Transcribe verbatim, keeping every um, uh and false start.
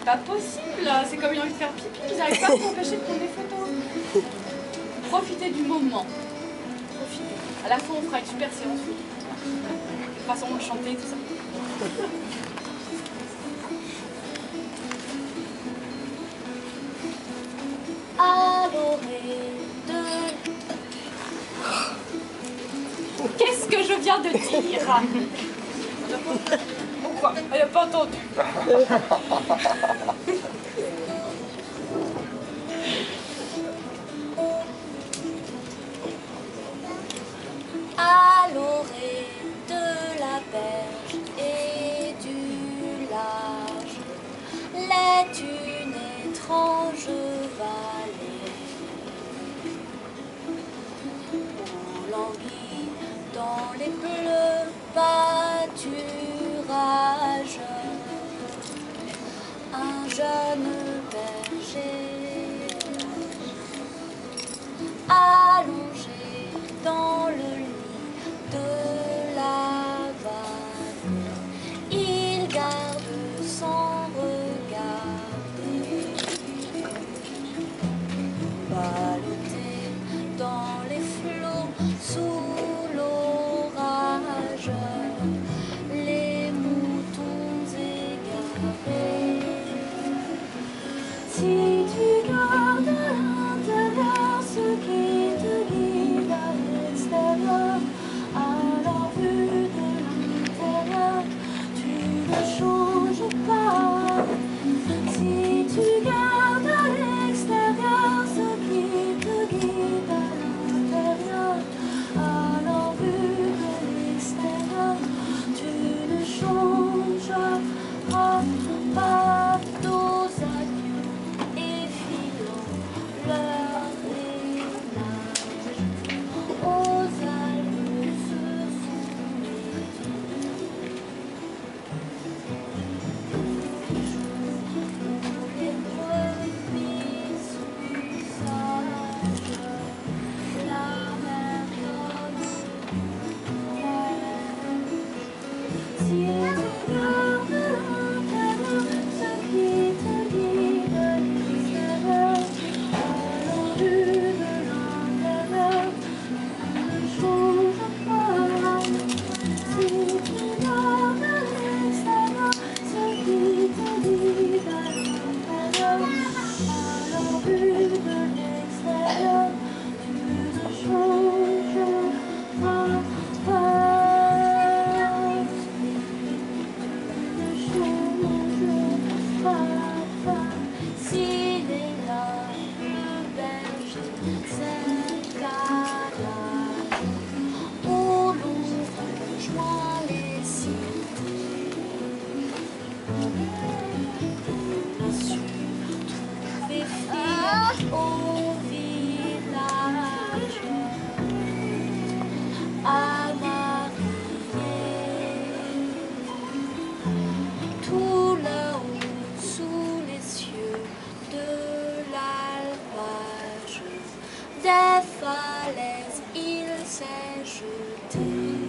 pas possible. C'est comme ils ont envie de faire pipi, ils n'arrivent pas à s'empêcher de prendre des photos. Profitez du moment. Profitez. À la fin, on fera une super séance photo. Façon de chanter, tout ça. À l'orée de... Qu'est-ce que je viens de dire? Pourquoi? Elle n'a pas entendu. À l'orée de la berge et du large, l'est une étrange vallée où languit dans les bleus pâturages un jeune berger allongé dans le lit de la vallée. Il garde sans regarder, ballotté dans les flots sous l'orage, les moutons égarés. Si tu gardes à l'intérieur ce qui te guide à l'extérieur, alors vu de l'intérieur, tu ne changes pas. Si tu gardes à l'extérieur ce qui te guide à l'intérieur, alors vu de l'extérieur, tu ne changeras pas. Dos adieux et filons leur ménage aux algues se sont les brebis sont sages, la mer donne si tu gardes l'intérieur ce qui te guide à l'extérieur, alors vu de l'intérieur, tu ne changes pas. Si tu gardes à l'extérieur ce qui te guide à l'intérieur, alors vu de l'extérieur, tu ne changes pas. S'il est là, le berger, c'est garage où l'on rejoint les cités. On a su trouver fille au village, à marier. Tout là-haut, sous les cieux de l'alpage, des falaises il s'est jeté.